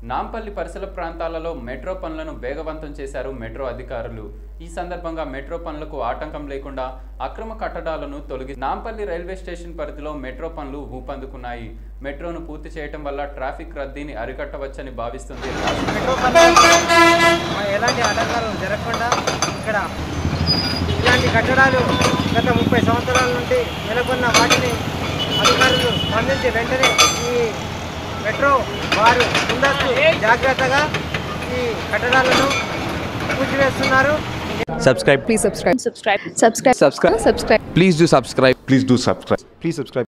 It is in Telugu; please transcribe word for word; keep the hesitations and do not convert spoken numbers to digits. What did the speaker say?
నాంపల్లి పరిసర ప్రాంతాలలో మెట్రో పనులను వేగవంతం చేశారు మెట్రో అధికారులు। ఈ సందర్భంగా మెట్రో పనులకు ఆటంకం లేకుండా అక్రమ కట్టడాలను తొలగి నాంపల్లి రైల్వే స్టేషన్ పరిధిలో మెట్రో పనులు ఊపందుకున్నాయి। మెట్రోను పూర్తి చేయడం వల్ల ట్రాఫిక్ రద్దీని అరికట్టవచ్చని భావిస్తుంది। మెట్రో పనులు ఎలాంటి ఆటంకాలు జరగకుండా ఇక్కడ ఇలాంటి కట్టడాలు గత ముప్పై సంవత్సరాల నుండి నెలకొన్న వాటిని అధికారులు స్పందించి వెంటనే ఈ మెట్రో వారు ముందస్తు జాగ్రత్తగా ఈ కట్టడాలను పూడ్చివేస్తున్నారు। Subscribe. Please subscribe. Subscribe. Subscribe. Subscribe. Subscribe. Please do subscribe. Please do subscribe. Please subscribe.